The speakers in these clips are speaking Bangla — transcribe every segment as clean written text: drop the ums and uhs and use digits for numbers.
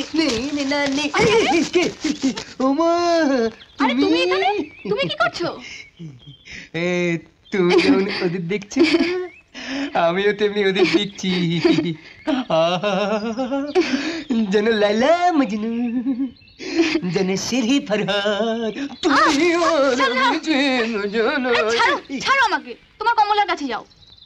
তুমি কি করছো? তুমি যেমন ওদের দেখছো আমিও তেমনি ওদের দেখছি। যেন লাইলা মজনু, যেন সিরহি ফরহাদ। ছাড়ো আমাকে, তোমার কমলার কাছে যাও।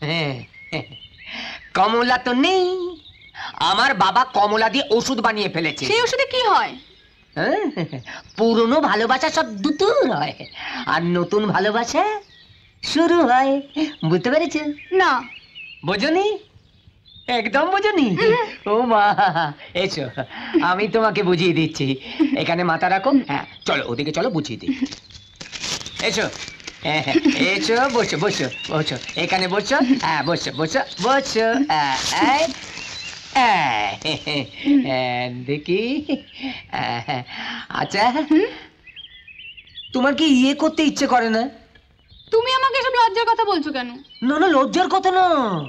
কমলা তো নেই, আমার বাবা কমলা দিয়ে ওষুধ বানিয়ে ফেলেছে। সেই ওষুধে কি হয়? পুরনো ভালোবাসা সব দুতুর হয়, আর নতুন ভালোবাসা শুরু হয়। বুঝতে পেরেছ? না। বোঝনি? একদম বোঝনি? ও মা, এসো আমি তোমাকে বুঝিয়ে দিচ্ছি। এখানে মাথা রাখো। হ্যাঁ চলো, ওদিকে চলো, বুঝিয়ে দিই। এসো এসো, বসো বসো বসো, এখানে বসো। হ্যাঁ বসো বসো বসো। দেখি। আচ্ছা, তোমার কি ইয়ে করতে ইচ্ছে করে না? তুমি আমাকে এসব লজ্জার কথা বলছো কেন? না না, লজ্জার কথা না।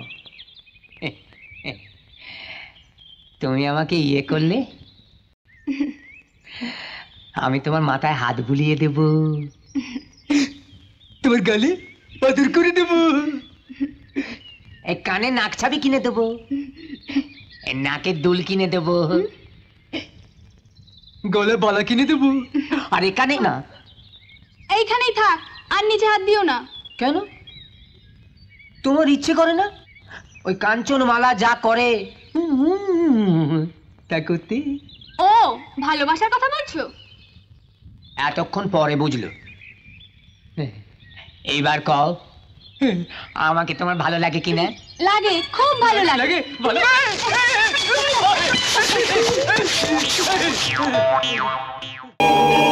তুমি আমাকে ইয়ে করলে আমি তোমার মাথায় হাত বুলিয়ে দেব, তোমার গালে আদর করে দেব, এই কানে নাক ছাবি কিনে দেব, এই নাকের দুল কিনে দেব, গলে বালা কিনে দেব। আর এখানে না, এইখানেই থাক, আর নিচে হাত দিও না। কেন? তোমার ইচ্ছে করে না ওই কাঞ্চনমালা যা করে তা করতে? ও, ভালোবাসার কথা বলছো? এতক্ষণ পরে বুঝলো। এইবার কও, আমাকে তোমার ভালো লাগে কিনা? লাগে, খুব ভালো লাগে। ভালো